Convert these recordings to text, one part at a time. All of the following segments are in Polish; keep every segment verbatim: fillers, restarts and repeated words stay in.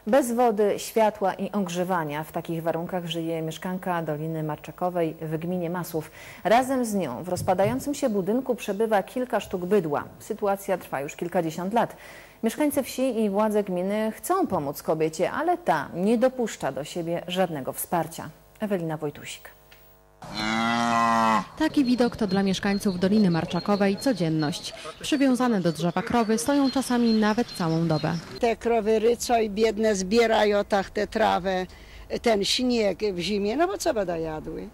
Bez wody, światła i ogrzewania w takich warunkach żyje mieszkanka Doliny Marczakowej w gminie Masłów. Razem z nią w rozpadającym się budynku przebywa kilka sztuk bydła. Sytuacja trwa już kilkadziesiąt lat. Mieszkańcy wsi i władze gminy chcą pomóc kobiecie, ale ta nie dopuszcza do siebie żadnego wsparcia. Ewelina Wojtusik. Taki widok to dla mieszkańców Doliny Marczakowej codzienność. Przywiązane do drzewa krowy stoją czasami nawet całą dobę. Te krowy ryco i biedne zbierają tak tę trawę, ten śnieg w zimie, no bo co będą jadły?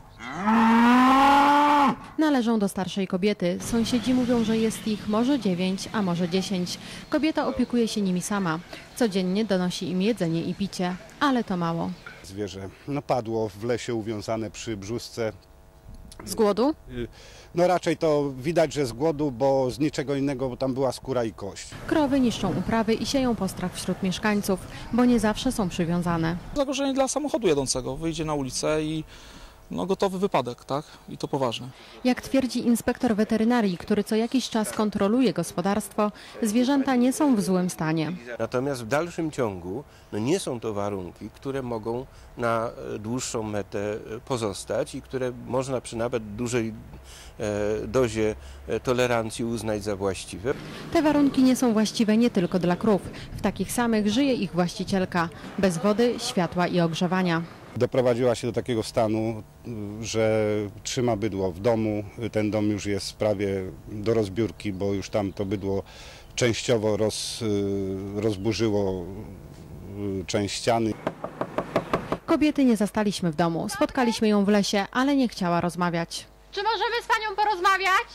Należą do starszej kobiety. Sąsiedzi mówią, że jest ich może dziewięć, a może dziesięć. Kobieta opiekuje się nimi sama. Codziennie donosi im jedzenie i picie, ale to mało. Zwierzę no, padło w lesie uwiązane przy brzuszce. Z głodu? No raczej to widać, że z głodu, bo z niczego innego, bo tam była skóra i kość. Krowy niszczą uprawy i sieją postrach wśród mieszkańców, bo nie zawsze są przywiązane. Zagrożenie dla samochodu jadącego. Wyjdzie na ulicę i no, gotowy wypadek, tak? I to poważny. Jak twierdzi inspektor weterynarii, który co jakiś czas kontroluje gospodarstwo, zwierzęta nie są w złym stanie. Natomiast w dalszym ciągu no nie są to warunki, które mogą na dłuższą metę pozostać i które można przy nawet dużej e, dozie tolerancji uznać za właściwe. Te warunki nie są właściwe nie tylko dla krów. W takich samych żyje ich właścicielka, bez wody, światła i ogrzewania. Doprowadziła się do takiego stanu, że trzyma bydło w domu. Ten dom już jest prawie do rozbiórki, bo już tam to bydło częściowo roz, rozburzyło część ściany. Kobiety nie zastaliśmy w domu. Spotkaliśmy ją w lesie, ale nie chciała rozmawiać. Czy możemy z panią porozmawiać?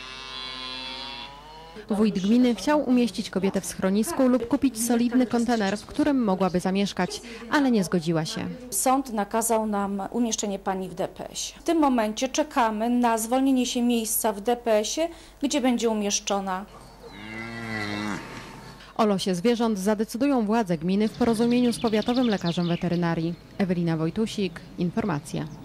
Wójt gminy chciał umieścić kobietę w schronisku lub kupić solidny kontener, w którym mogłaby zamieszkać, ale nie zgodziła się. Sąd nakazał nam umieszczenie pani w D P S ie. W tym momencie czekamy na zwolnienie się miejsca w D P S ie, gdzie będzie umieszczona. O losie zwierząt zadecydują władze gminy w porozumieniu z powiatowym lekarzem weterynarii. Ewelina Wojtusik, informacje.